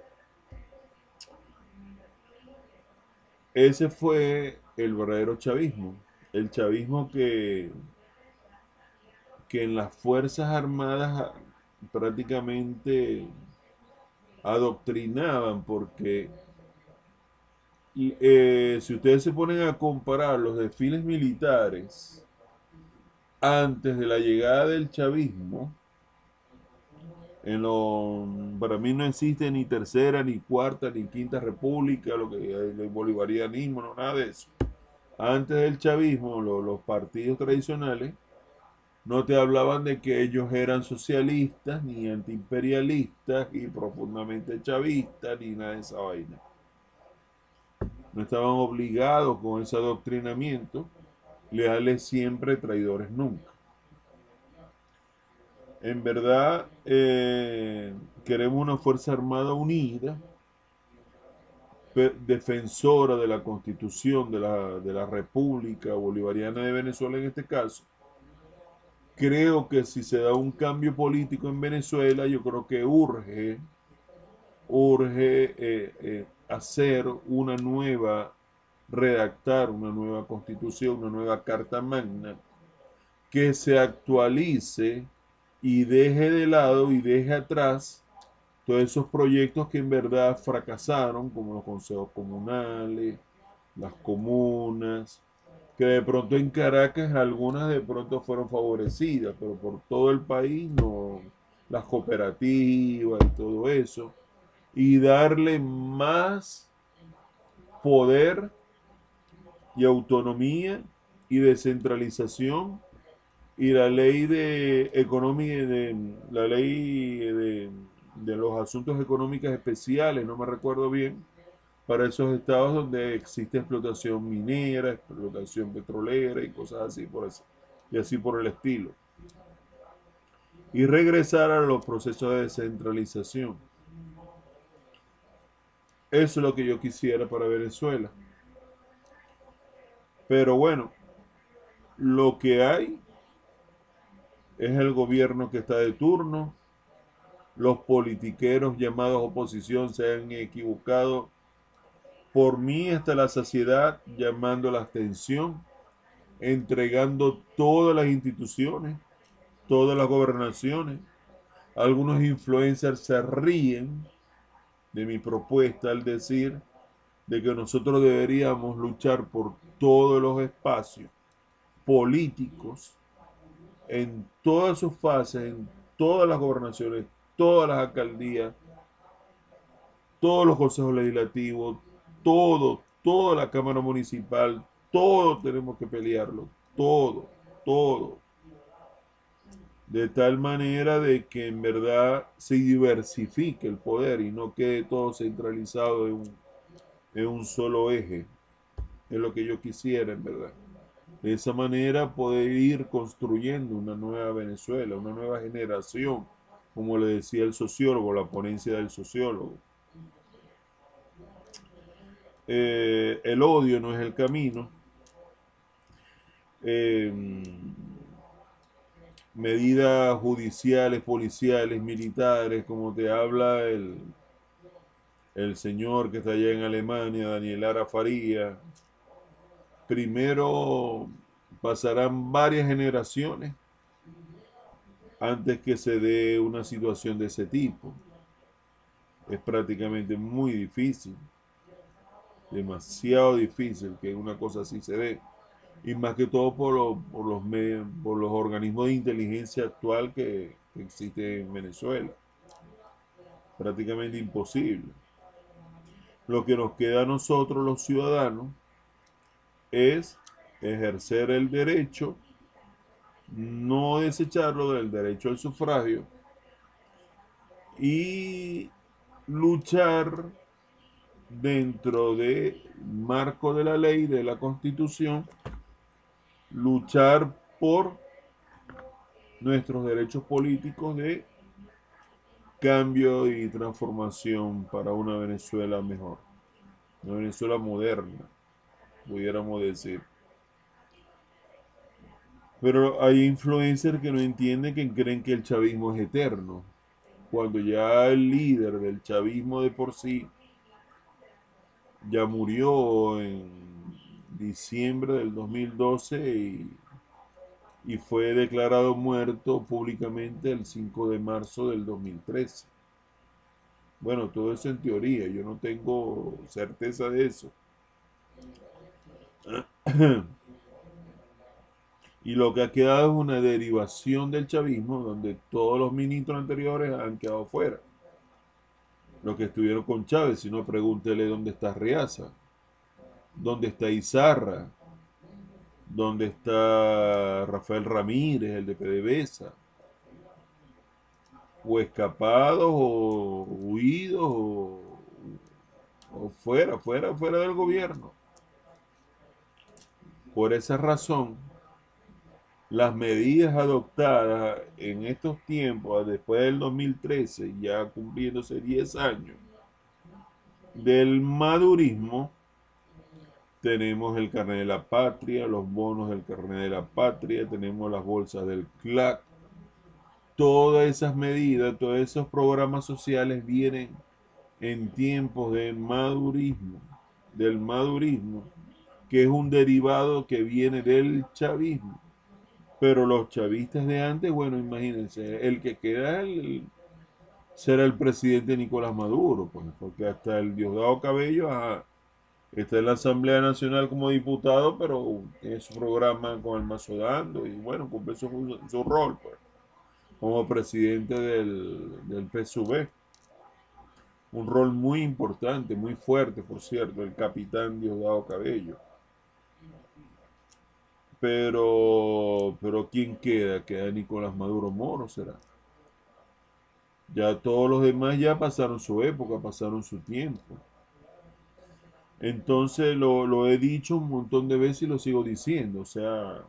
Ese fue el verdadero chavismo, el chavismo que, que en las Fuerzas Armadas prácticamente adoctrinaban, porque eh, si ustedes se ponen a comparar los desfiles militares antes de la llegada del chavismo, en lo, para mí no existe ni tercera, ni cuarta, ni quinta república, lo que el bolivarianismo, no, nada de eso. Antes del chavismo, lo, los partidos tradicionales no te hablaban de que ellos eran socialistas, ni antiimperialistas, y profundamente chavistas, ni nada de esa vaina. No estaban obligados con ese adoctrinamiento, leales siempre, traidores nunca. En verdad, eh, queremos una Fuerza Armada unida, defensora de la Constitución de la, de la República Bolivariana de Venezuela en este caso. Creo que si se da un cambio político en Venezuela, yo creo que urge, urge eh, eh, hacer una nueva, redactar una nueva constitución, una nueva carta magna, que se actualice y deje de lado y deje atrás todos esos proyectos que en verdad fracasaron, como los consejos comunales, las comunas, que de pronto en Caracas algunas de pronto fueron favorecidas, pero por todo el país no, las cooperativas y todo eso, y darle más poder y autonomía y descentralización, y la ley de economía, de la ley de, de los asuntos económicos especiales, no me recuerdo bien, para esos estados donde existe explotación minera, explotación petrolera y cosas así por eso, y así por el estilo. Y regresar a los procesos de descentralización. Eso es lo que yo quisiera para Venezuela. Pero bueno, lo que hay es el gobierno que está de turno. Los politiqueros llamados oposición se han equivocado por mí hasta la saciedad, llamando la atención, entregando todas las instituciones, todas las gobernaciones. Algunos influencers se ríen de mi propuesta al decir de que nosotros deberíamos luchar por todos los espacios políticos en todas sus fases, en todas las gobernaciones, todas las alcaldías, todos los consejos legislativos, todo, toda la Cámara Municipal, todo tenemos que pelearlo, todo, todo. De tal manera de que en verdad se diversifique el poder y no quede todo centralizado en un, en un solo eje. Es lo que yo quisiera, en verdad. De esa manera poder ir construyendo una nueva Venezuela, una nueva generación, como le decía el sociólogo, la ponencia del sociólogo. Eh, el odio no es el camino. Eh, medidas judiciales, policiales, militares, como te habla el, el señor que está allá en Alemania, Daniel Lara Faría. Primero pasarán varias generaciones antes que se dé una situación de ese tipo. Es prácticamente muy difícil, demasiado difícil que una cosa así se dé. Y más que todo por, lo, por, los, medios, por los organismos de inteligencia actual que, que existe en Venezuela. Prácticamente imposible. Lo que nos queda a nosotros los ciudadanos es ejercer el derecho, no desecharlo del derecho al sufragio y luchar dentro del marco de la ley, de la Constitución, luchar por nuestros derechos políticos de cambio y transformación para una Venezuela mejor, una Venezuela moderna, pudiéramos decir. Pero hay influencers que no entienden, que creen que el chavismo es eterno, cuando ya el líder del chavismo de por sí ya murió en diciembre del dos mil doce y, y fue declarado muerto públicamente el cinco de marzo del dos mil trece. Bueno, todo eso en teoría, yo no tengo certeza de eso. Y lo que ha quedado es una derivación del chavismo, donde todos los ministros anteriores han quedado fuera. Los que estuvieron con Chávez, si no, pregúntele dónde está Reaza, dónde está Izarra, dónde está Rafael Ramírez, el de PDVSA, o escapados, o huidos, o, o fuera, fuera, fuera del gobierno. Por esa razón, las medidas adoptadas en estos tiempos, después del dos mil trece, ya cumpliéndose diez años, del madurismo, tenemos el carnet de la patria, los bonos del carnet de la patria, tenemos las bolsas del C L A C, todas esas medidas, todos esos programas sociales vienen en tiempos de madurismo, del madurismo, que es un derivado que viene del chavismo. Pero los chavistas de antes, bueno, imagínense, el que queda el, será el presidente Nicolás Maduro, pues, porque hasta el Diosdado Cabello ajá, está en la Asamblea Nacional como diputado, pero tiene su programa con el mazo dando y bueno, cumple su, su rol, pues, como presidente del, del P S U V. Un rol muy importante, muy fuerte, por cierto, el capitán Diosdado Cabello. Pero, pero ¿quién queda? Queda Nicolás Maduro Moro, será. Ya todos los demás ya pasaron su época, pasaron su tiempo. Entonces lo, lo he dicho un montón de veces y lo sigo diciendo. O sea,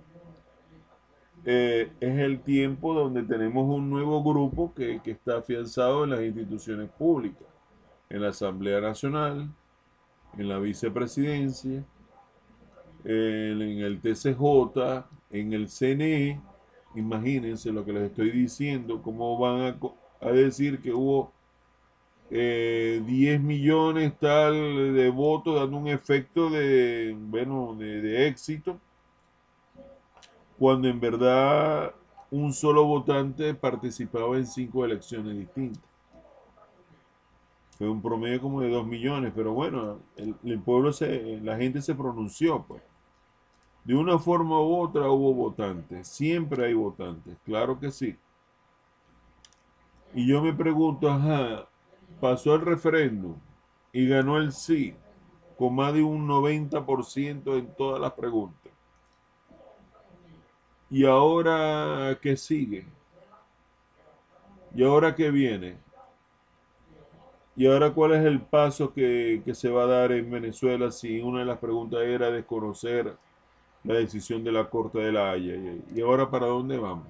eh, es el tiempo donde tenemos un nuevo grupo que, que está afianzado en las instituciones públicas, en la Asamblea Nacional, en la vicepresidencia, en el T C J, en el C N E. Imagínense lo que les estoy diciendo, cómo van a, a decir que hubo eh, diez millones tal de votos dando un efecto de, bueno, de, de éxito, cuando en verdad un solo votante participaba en cinco elecciones distintas. Fue un promedio como de dos millones, pero bueno, el, el pueblo, se, la gente se pronunció, pues. De una forma u otra hubo votantes, siempre hay votantes, claro que sí. Y yo me pregunto, ajá, pasó el referéndum y ganó el sí con más de un noventa por ciento en todas las preguntas. ¿Y ahora qué sigue? ¿Y ahora qué viene? ¿Y ahora cuál es el paso que, que se va a dar en Venezuela si una de las preguntas era desconocer la decisión de la Corte de la Haya? ¿Y, y ahora para dónde vamos?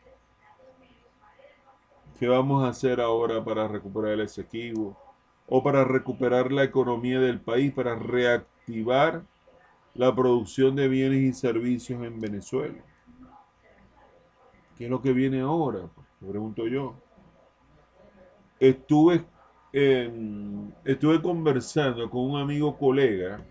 ¿Qué vamos a hacer ahora para recuperar el Esequibo? ¿O para recuperar la economía del país, para reactivar la producción de bienes y servicios en Venezuela? ¿Qué es lo que viene ahora? Me pregunto yo. Estuve, en- estuve conversando con un amigo colega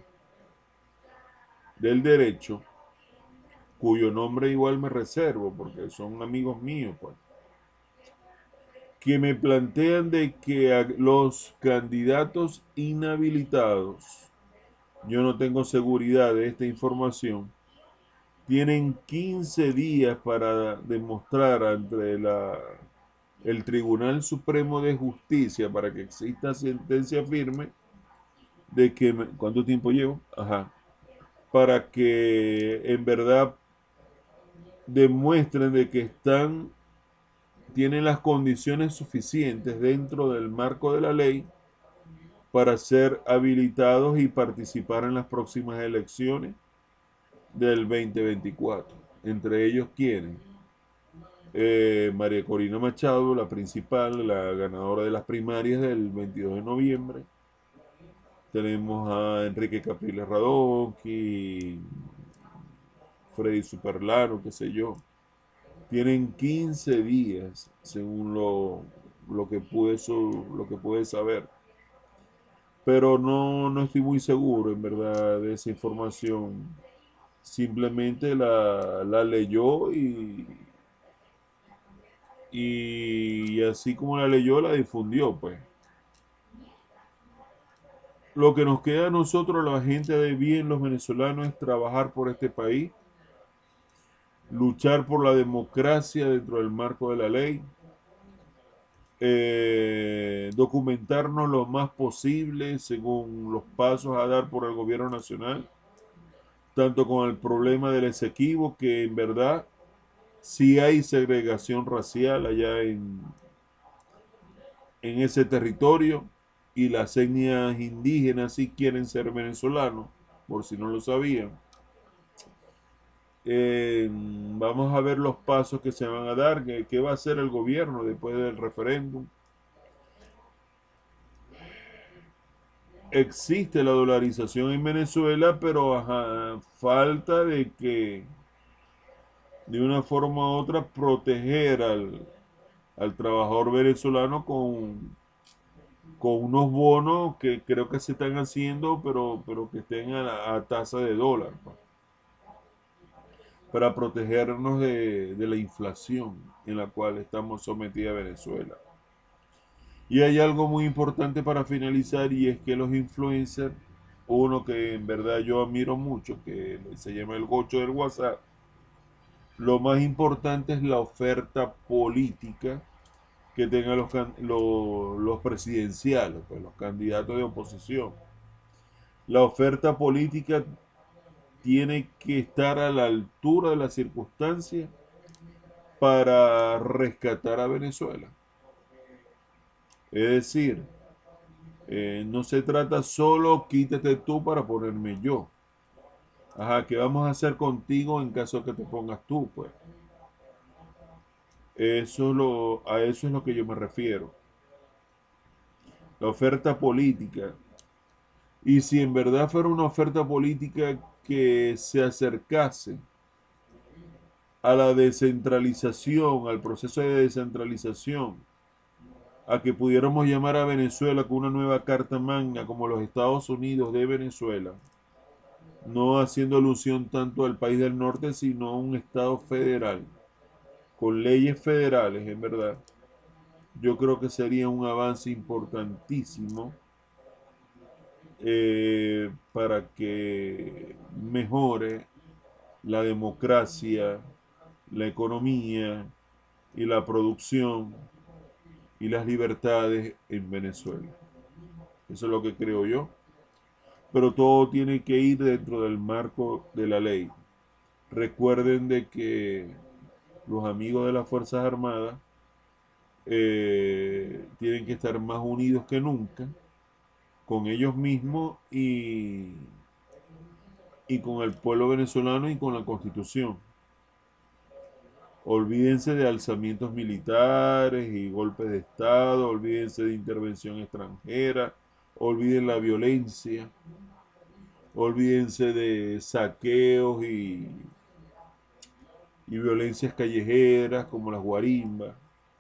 del derecho, cuyo nombre igual me reservo, porque son amigos míos, pues, que me plantean de que a los candidatos inhabilitados, yo no tengo seguridad de esta información, tienen quince días para demostrar ante la, el Tribunal Supremo de Justicia, para que exista sentencia firme, de que, me- ¿cuánto tiempo llevo? Ajá, para que en verdad demuestren de que están, tienen las condiciones suficientes dentro del marco de la ley para ser habilitados y participar en las próximas elecciones del veinte veinticuatro. Entre ellos, ¿quiénes? Eh, María Corina Machado, la principal, la ganadora de las primarias del veintidós de noviembre. Tenemos a Enrique Capriles Radonqui, Freddy Superlano, qué sé yo. Tienen quince días, según lo, lo que pude, so- lo que pude saber. Pero no, no estoy muy seguro, en verdad, de esa información. Simplemente la, la leyó y, y así como la leyó, la difundió, pues. Lo que nos queda a nosotros, la gente de bien, los venezolanos, es trabajar por este país, luchar por la democracia dentro del marco de la ley, eh, documentarnos lo más posible según los pasos a dar por el gobierno nacional, tanto con el problema del Esequibo, que en verdad sí hay segregación racial allá en, en ese territorio, y las etnias indígenas sí quieren ser venezolanos, por si no lo sabían. Eh, vamos a ver los pasos que se van a dar, qué, qué va a hacer el gobierno después del referéndum. Existe la dolarización en Venezuela, pero ajá, falta de que de una forma u otra proteger al, al trabajador venezolano con, con unos bonos que creo que se están haciendo, pero, pero que estén a, la- a tasa de dólar, pa, para protegernos de, de la inflación en la cual estamos sometida Venezuela. Y hay algo muy importante para finalizar, y es que los influencers, uno que en verdad yo admiro mucho, que se llama el Gocho del WhatsApp, lo más importante es la oferta política que tengan los, los, los presidenciales, pues, los candidatos de oposición. La oferta política tiene que estar a la altura de las circunstancias para rescatar a Venezuela. Es decir, eh, no se trata solo quítate tú para ponerme yo. Ajá, ¿qué vamos a hacer contigo en caso de que te pongas tú, pues? Eso lo, a eso es lo que yo me refiero. La oferta política. Y si en verdad fuera una oferta política que se acercase a la descentralización, al proceso de descentralización, a que pudiéramos llamar a Venezuela con una nueva carta magna como los Estados Unidos de Venezuela, no haciendo alusión tanto al país del norte, sino a un estado federal, con leyes federales, en verdad, yo creo que sería un avance importantísimo, eh, para que mejore la democracia, la economía y la producción y las libertades en Venezuela. Eso es lo que creo yo. Pero todo tiene que ir dentro del marco de la ley. Recuerden de que los amigos de las Fuerzas Armadas eh, tienen que estar más unidos que nunca con ellos mismos y, y con el pueblo venezolano y con la Constitución. Olvídense de alzamientos militares y golpes de Estado, olvídense de intervención extranjera, olviden la violencia, olvídense de saqueos y, y violencias callejeras como las guarimbas.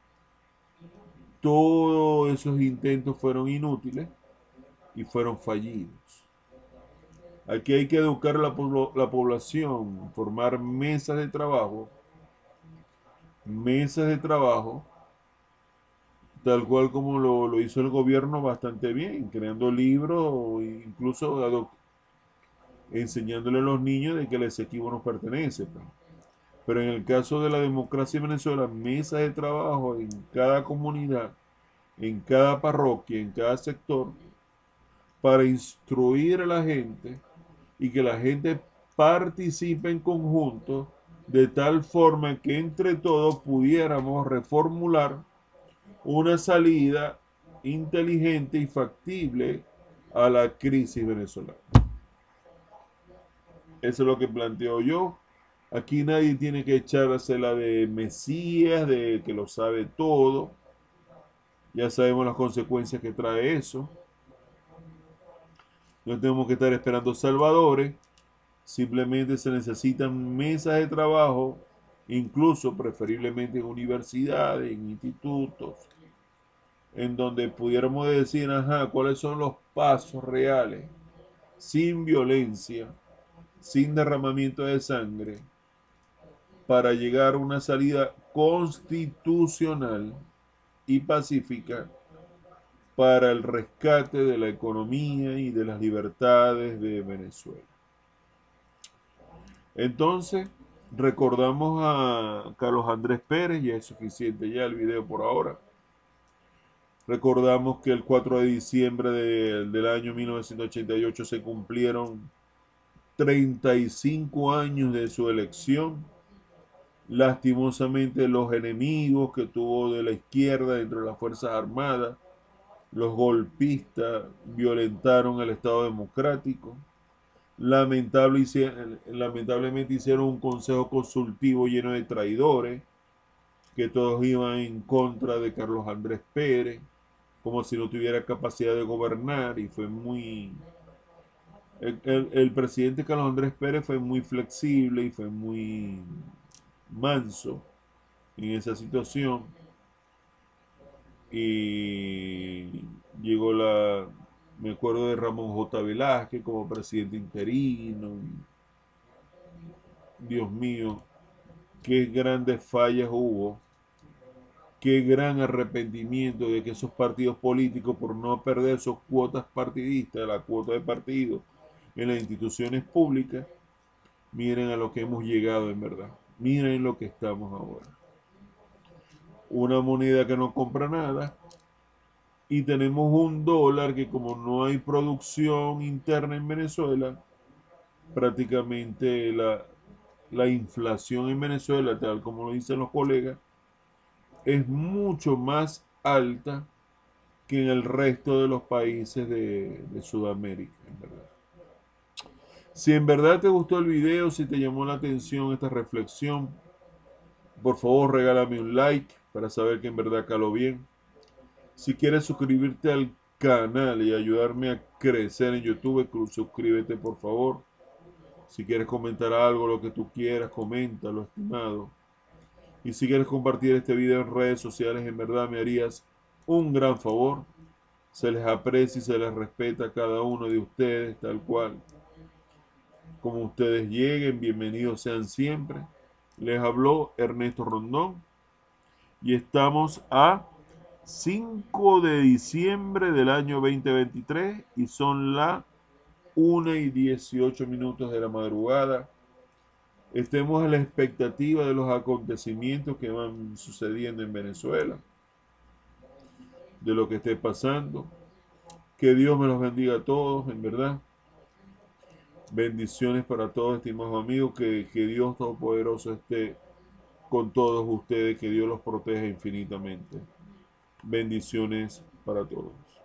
Todos esos intentos fueron inútiles y fueron fallidos. Aquí hay que educar a la, la población, formar mesas de trabajo, mesas de trabajo, tal cual como lo, lo hizo el gobierno bastante bien, creando libros, incluso enseñándole a los niños de que el Esequibo nos pertenece. Pues. Pero en el caso de la democracia en Venezuela, mesas de trabajo en cada comunidad, en cada parroquia, en cada sector, para instruir a la gente y que la gente participe en conjunto de tal forma que entre todos pudiéramos reformular una salida inteligente y factible a la crisis venezolana. Eso es lo que planteo yo. Aquí nadie tiene que echarse la de Mesías, de que lo sabe todo. Ya sabemos las consecuencias que trae eso. No tenemos que estar esperando salvadores. Simplemente se necesitan mesas de trabajo, incluso preferiblemente en universidades, en institutos, en donde pudiéramos decir, ajá, cuáles son los pasos reales, sin violencia, sin derramamiento de sangre, para llegar a una salida constitucional y pacífica para el rescate de la economía y de las libertades de Venezuela. Entonces, recordamos a Carlos Andrés Pérez, ya es suficiente ya el video por ahora. Recordamos que el cuatro de diciembre de, del año mil novecientos ochenta y ocho se cumplieron treinta y cinco años de su elección. Lastimosamente los enemigos que tuvo de la izquierda dentro de las Fuerzas Armadas, los golpistas, violentaron el Estado Democrático. Lamentable, lamentablemente hicieron un consejo consultivo lleno de traidores, que todos iban en contra de Carlos Andrés Pérez, como si no tuviera capacidad de gobernar, y fue muy... El, el, el presidente Carlos Andrés Pérez fue muy flexible y fue muy manso en esa situación, y llegó la... Me acuerdo de Ramón J. Velázquez como presidente interino. Dios mío, qué grandes fallas hubo, qué gran arrepentimiento de que esos partidos políticos, por no perder sus cuotas partidistas, la cuota de partido en las instituciones públicas, miren a lo que hemos llegado en verdad. Miren lo que estamos ahora. Una moneda que no compra nada. Y tenemos un dólar que, como no hay producción interna en Venezuela, prácticamente la, la inflación en Venezuela, tal como lo dicen los colegas, es mucho más alta que en el resto de los países de, de Sudamérica, en verdad. Si en verdad te gustó el video, si te llamó la atención esta reflexión, por favor regálame un like para saber que en verdad caló bien. Si quieres suscribirte al canal y ayudarme a crecer en YouTube, suscríbete por favor. Si quieres comentar algo, lo que tú quieras, coméntalo, estimado. Y si quieres compartir este video en redes sociales, en verdad me harías un gran favor. Se les aprecia y se les respeta a cada uno de ustedes, tal cual. Como ustedes lleguen, bienvenidos sean siempre. Les habló Ernesto Rondón. Y estamos a cinco de diciembre del año veinte veintitrés y son las una y dieciocho minutos de la madrugada. Estemos a la expectativa de los acontecimientos que van sucediendo en Venezuela. de lo que esté pasando. Que Dios me los bendiga a todos, en verdad. Bendiciones para todos, estimados amigos. Que, que Dios Todopoderoso esté con todos ustedes. Que Dios los proteja infinitamente. Bendiciones para todos.